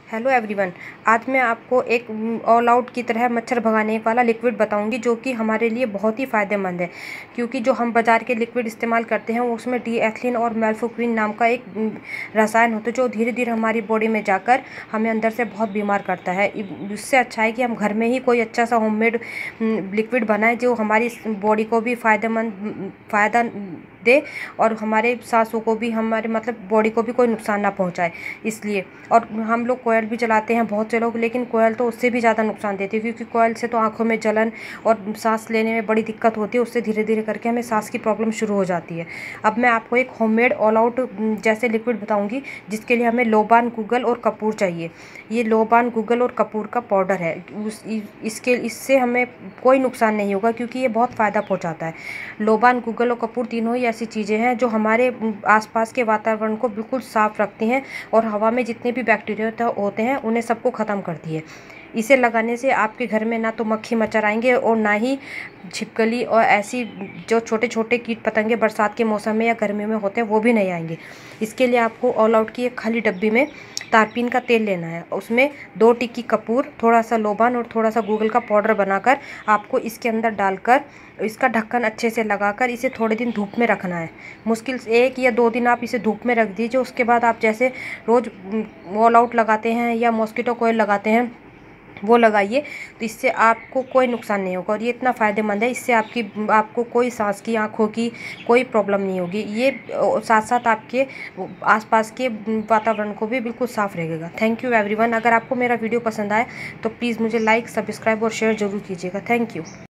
Hello everyone. आज मैं आपको एक ऑल आउट की तरह मच्छर भगाने वाला लिक्विड बताऊंगी जो कि हमारे लिए बहुत ही फ़ायदेमंद है, क्योंकि जो हम बाज़ार के लिक्विड इस्तेमाल करते हैं वो उसमें डीएथिलीन और मेल्फोक्विन नाम का एक रसायन होता है जो धीरे धीरे हमारी बॉडी में जाकर हमें अंदर से बहुत बीमार करता है। इससे अच्छा है कि हम घर में ही कोई अच्छा सा होममेड लिक्विड बनाएं जो हमारी बॉडी को भी फ़ायदा दे और हमारे सांसों को भी, हमारे मतलब बॉडी को भी कोई नुकसान ना पहुंचाए। इसलिए और हम लोग कोयल भी जलाते हैं बहुत से लोग, लेकिन कोयल तो उससे भी ज़्यादा नुकसान देती है, क्योंकि कोयल से तो आंखों में जलन और सांस लेने में बड़ी दिक्कत होती है। उससे धीरे धीरे करके हमें सांस की प्रॉब्लम शुरू हो जाती है। अब मैं आपको एक होममेड ऑल आउट जैसे लिक्विड बताऊंगी जिसके लिए हमें लोबान, गूगल और कपूर चाहिए। ये लोबान, गूगल और कपूर का पाउडर है। इससे हमें कोई नुकसान नहीं होगा क्योंकि ये बहुत फ़ायदा पहुंचाता है। लोबान, गूगल और कपूर तीनों ही ऐसी चीज़ें हैं जो हमारे आसपास के वातावरण को बिल्कुल साफ़ रखती हैं और हवा में जितने भी बैक्टीरिया होते हैं उन्हें सबको ख़त्म करती है। इसे लगाने से आपके घर में ना तो मक्खी मच्छर आएंगे और ना ही छिपकली और ऐसी जो छोटे छोटे कीट पतंगे बरसात के मौसम में या गर्मी में होते हैं वो भी नहीं आएंगे। इसके लिए आपको ऑल आउट की एक खाली डब्बी में तारपीन का तेल लेना है। उसमें 2 टिक्की कपूर, थोड़ा सा लोबान और थोड़ा सा गूगल का पाउडर बनाकर आपको इसके अंदर डालकर इसका ढक्कन अच्छे से लगाकर इसे थोड़े दिन धूप में रखना है। मुश्किल से 1 या 2 दिन आप इसे धूप में रख दीजिए। उसके बाद आप जैसे रोज़ ऑल आउट लगाते हैं या मॉस्किटो कोयल लगाते हैं वो लगाइए, तो इससे आपको कोई नुकसान नहीं होगा और ये इतना फ़ायदेमंद है। इससे आपको कोई सांस की, आँखों की कोई प्रॉब्लम नहीं होगी। ये साथ साथ आपके आसपास के वातावरण को भी बिल्कुल साफ़ रहेगा। Thank you everyone. अगर आपको मेरा वीडियो पसंद आए तो प्लीज़ मुझे लाइक, सब्सक्राइब और शेयर ज़रूर कीजिएगा। Thank you.